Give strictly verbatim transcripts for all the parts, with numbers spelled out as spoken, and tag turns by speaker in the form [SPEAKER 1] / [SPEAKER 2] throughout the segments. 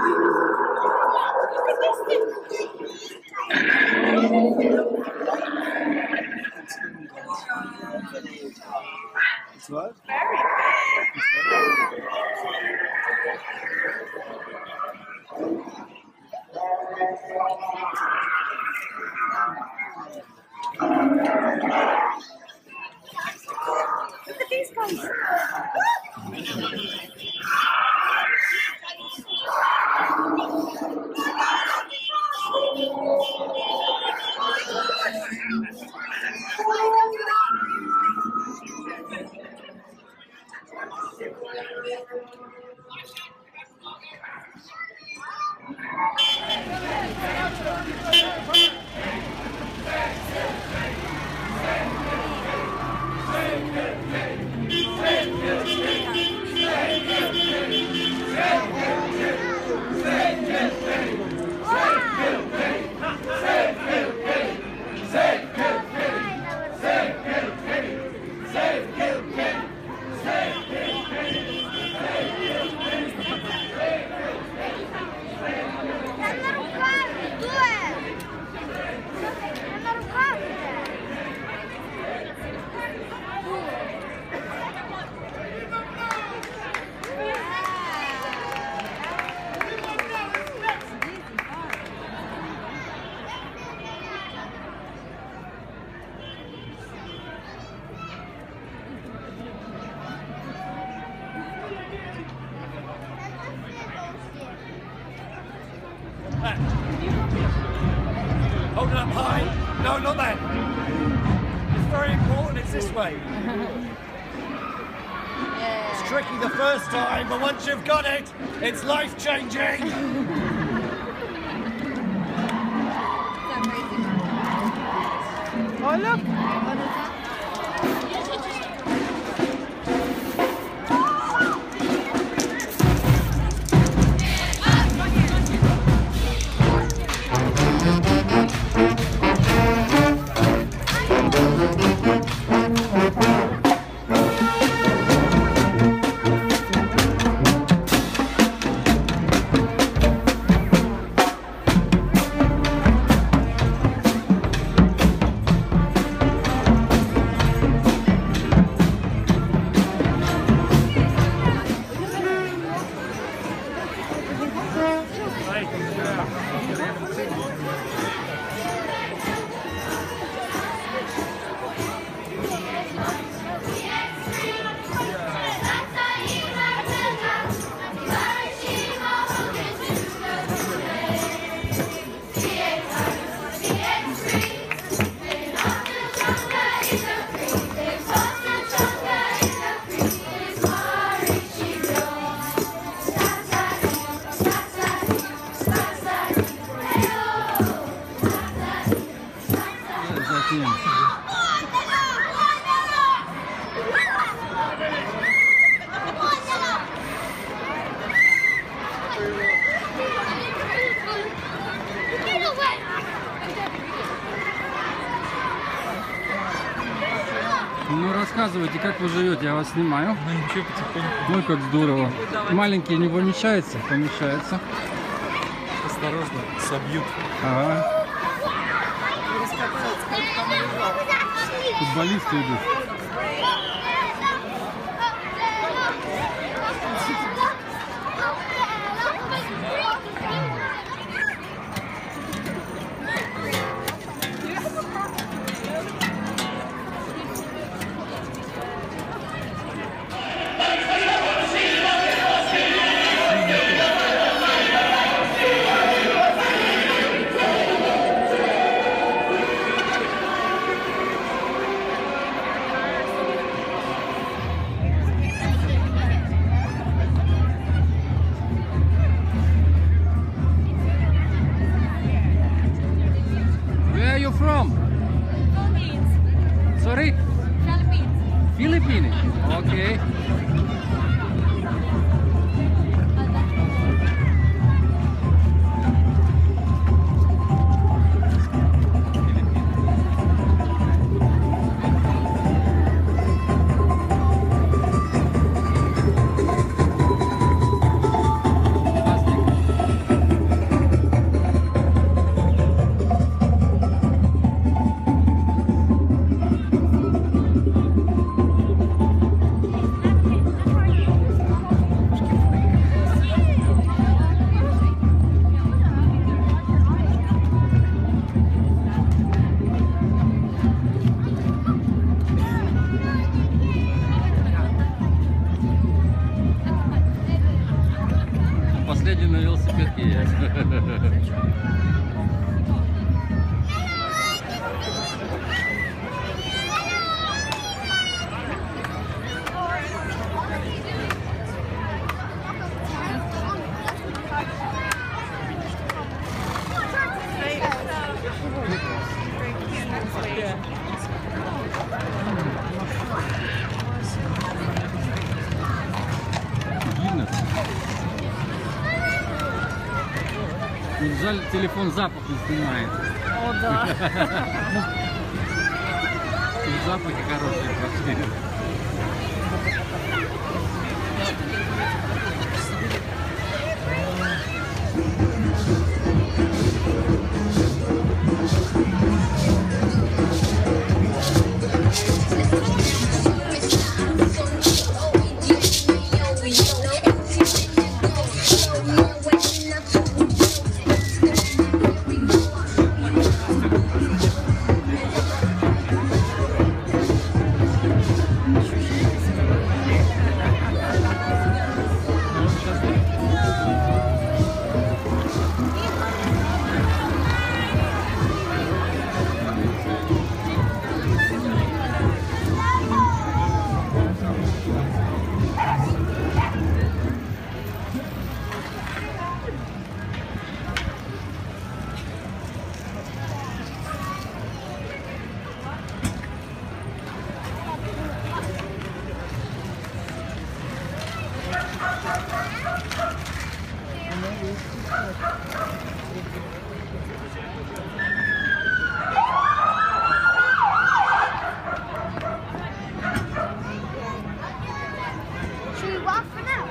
[SPEAKER 1] It's what?
[SPEAKER 2] Very Look at these guys.
[SPEAKER 3] Hold it up high. No, not that. It's very important. It's this way.
[SPEAKER 2] Yeah.
[SPEAKER 3] It's tricky the first time, but once you've got it, it's life-changing.
[SPEAKER 2] Oh, look.
[SPEAKER 4] Ну рассказывайте, как вы живете, я вас снимаю.
[SPEAKER 1] Ну ничего, потихоньку.
[SPEAKER 4] Ну как здорово. Маленькие не помещаются? Помещаются.
[SPEAKER 1] Осторожно, собьют.
[SPEAKER 4] Ага. Футболисты идут. последний на велосипедке едет. Гиннес. Жаль, телефон запах не снимает.
[SPEAKER 2] О, да.
[SPEAKER 4] Запахи хорошие пошли.
[SPEAKER 2] Should we walk for now?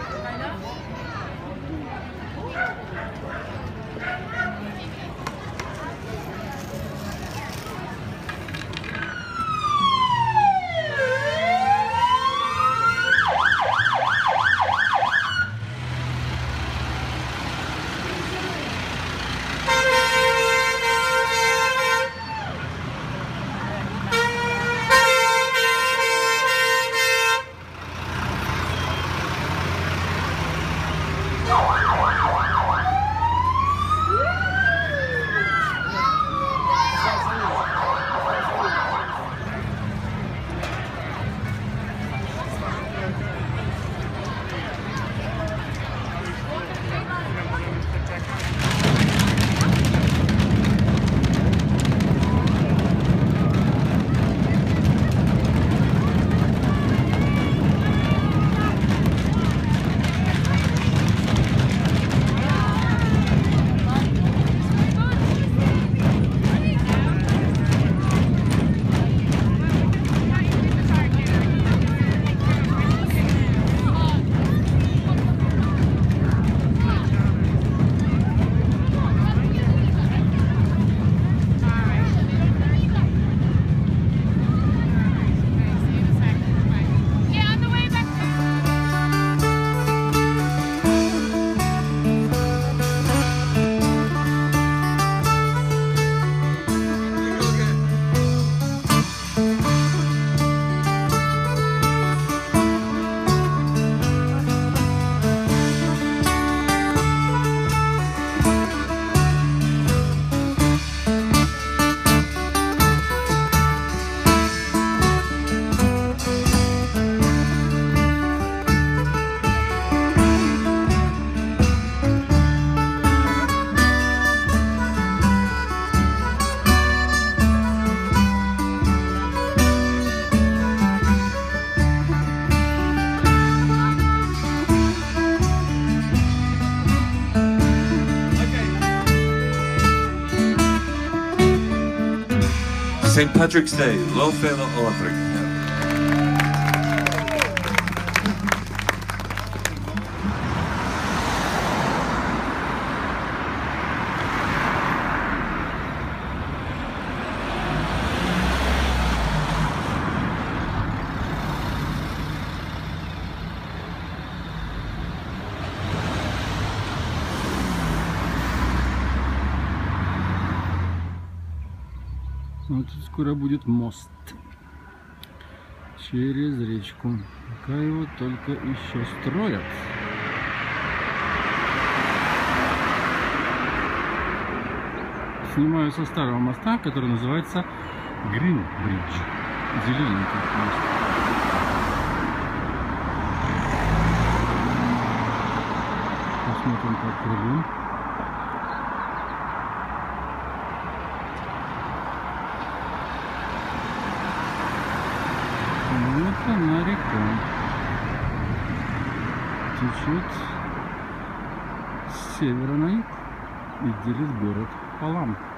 [SPEAKER 5] Saint Patrick's Day, Lofela Aldrich.
[SPEAKER 4] Вот тут скоро будет мост через речку. Пока его только еще строят. Снимаю со старого моста, который называется Green Bridge. Зелененький мост. Посмотрим по кругу. Вот она река. Течет с севера на юг и делит город пополам.